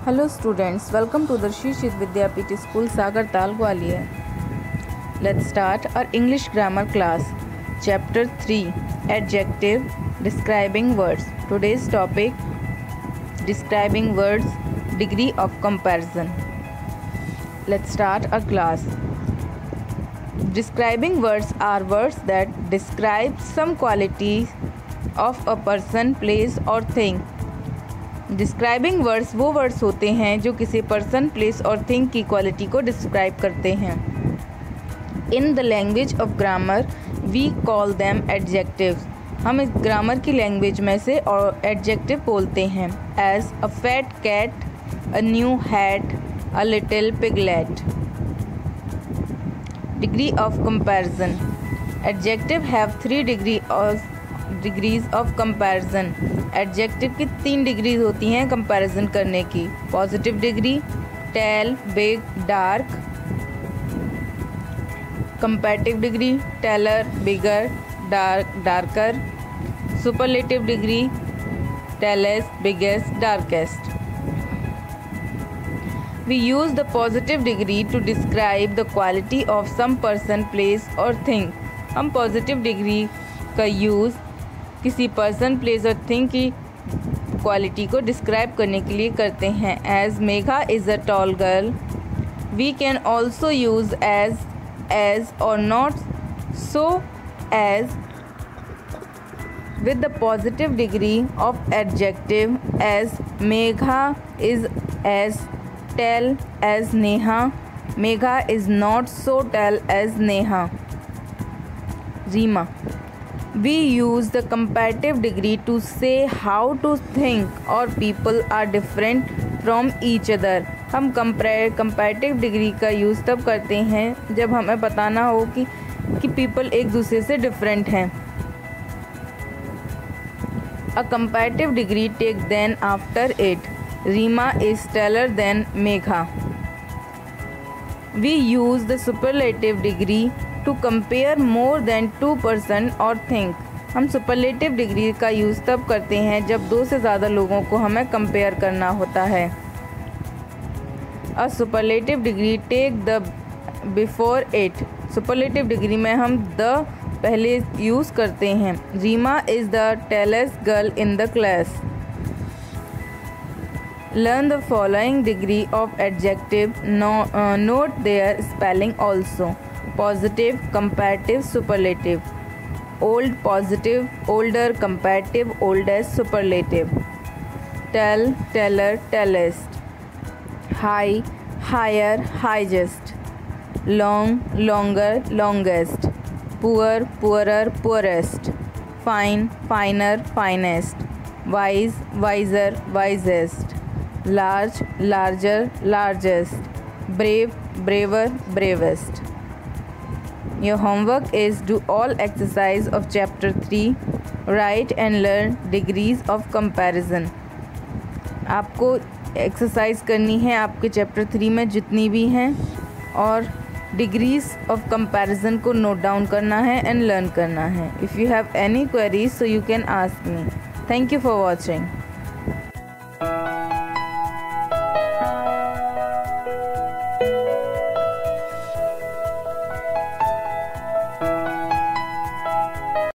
Hello students, welcome to the Shri Shid Vidyapith School Sagartal Gwalior. Let's start our English grammar class. Chapter 3 Adjective Describing Words. Today's topic Describing Words Degree of Comparison. Let's start our class. Describing words are words that describe some quality of a person, place or thing. Describing words वो words होते हैं जो किसी person, place और thing की quality को describe करते हैं. In the language of grammar we call them adjectives. हम इस ग्रामर की लैंग्वेज में से और एडजेक्टिव बोलते हैं. As a fat cat, a new hat, a little piglet. Degree of comparison. Adjective have 3 degrees of comparison. Adjective की 3 degrees होती हैं कंपैरिजन करने की. Positive degree, tall, big, dark. Comparative degree, taller, bigger, darker. Superlative degree, tallest, biggest, darkest. We use the positive degree to describe the quality of some person, place or thing. हम positive degree का use किसी person, place और thing की quality को describe करने के लिए करते हैं. As Megha is a tall girl. We can also use as और not so as with the positive degree of adjective. As Megha is as tall as Neha. Megha is not so tall as Neha. Rima. We use the comparative degree to say how to think or people are different from each other. हम comparative degree का use तब करते हैं जब हमें बताना हो कि people एक दूसरे से different हैं. A comparative degree take then after it. Rima is taller than Megha. We use the superlative degree to compare more than 2 person or thing. हम सुपरलेटिव डिग्री का यूज़ तब करते हैं जब 2 से ज़्यादा लोगों को हमें कंपेयर करना होता है. A superlative degree take the before it. Superlative degree में हम द पहले यूज़ करते हैं. Reema is the tallest girl in the class. Learn the following degree of adjective. Note their spelling also. Positive, comparative, superlative. Old, positive, older, comparative, oldest, superlative. Tell, teller, tellest. High, higher, highest. Long, longer, longest. Poor, poorer, poorest. Fine, finer, finest. Wise, wiser, wisest. Large, larger, largest. Brave, braver, bravest. Your homework is do all exercise of chapter 3. Write and learn degrees of comparison. आपको exercise करनी है आपके chapter 3 में जितनी भी हैं और degrees of comparison को नोट डाउन करना है एंड लर्न करना है. If you have any queries so you can ask me. Thank you for watching.